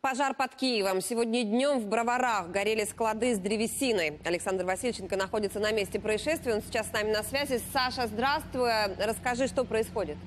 Пожар под Киевом. Сегодня днем в Броварах горели склады с древесиной. Александр Васильченко находится на месте происшествия. Он сейчас с нами на связи. Саша, здравствуй. Расскажи, что происходит.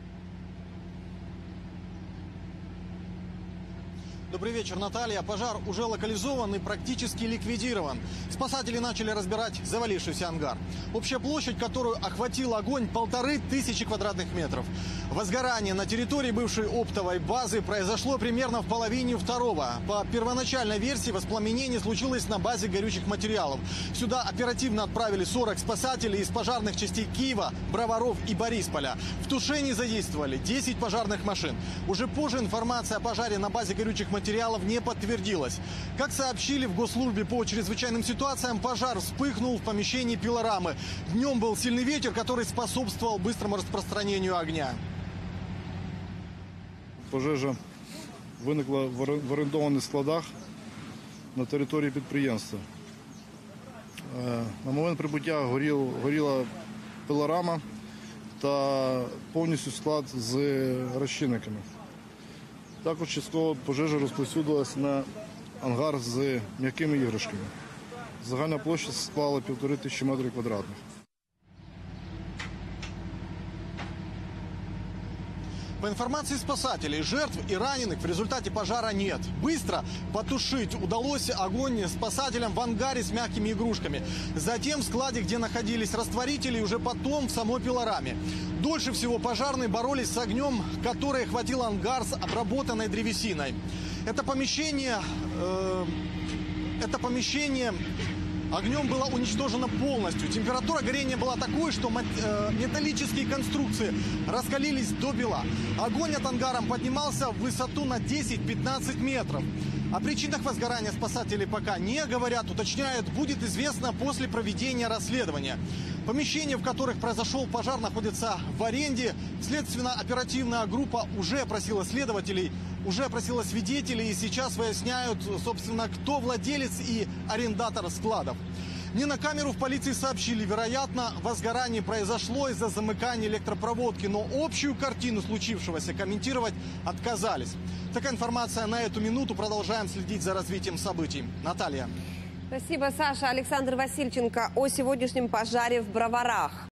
Добрый вечер, Наталья. Пожар уже локализован и практически ликвидирован. Спасатели начали разбирать завалившийся ангар. Общая площадь, которую охватил огонь, 1500 квадратных метров. Возгорание на территории бывшей оптовой базы произошло примерно в половине второго. По первоначальной версии, воспламенение случилось на базе горючих материалов. Сюда оперативно отправили 40 спасателей из пожарных частей Киева, Броваров и Борисполя. В тушении задействовали 10 пожарных машин. Уже позже информация о пожаре на базе горючих материалов не подтвердилась. Как сообщили в Госслужбе по чрезвычайным ситуациям, пожар вспыхнул в помещении пилорамы. Днем был сильный ветер, который способствовал быстрому распространению огня. Пожежа виникла в орендованих складах на території підприємства. На момент прибуття горіла пилорама та повністю склад з розчинниками. Також частково пожежа розповсюдилася на ангар з м'якими іграшками. Загальна площа склала 1500 метрів квадратних. По информации спасателей, жертв и раненых в результате пожара нет. Быстро потушить удалось огонь спасателям в ангаре с мягкими игрушками. Затем в складе, где находились растворители, и уже потом в самой пилораме. Дольше всего пожарные боролись с огнем, который охватил ангар с обработанной древесиной. Это помещение огнем было уничтожено полностью. Температура горения была такой, что металлические конструкции раскалились до бела. Огонь от ангара поднимался в высоту на 10-15 метров. О причинах возгорания спасатели пока не говорят, уточняют, будет известно после проведения расследования. Помещения, в которых произошел пожар, находятся в аренде. Следственно-оперативная группа уже опросила следователей, уже опросила свидетелей, и сейчас выясняют, собственно, кто владелец и арендатор складов. Не на камеру в полиции сообщили, вероятно, возгорание произошло из-за замыкания электропроводки, но общую картину случившегося комментировать отказались. Такая информация на эту минуту. Продолжаем следить за развитием событий. Наталья. Спасибо, Саша. Александр Васильченко о сегодняшнем пожаре в Броварах.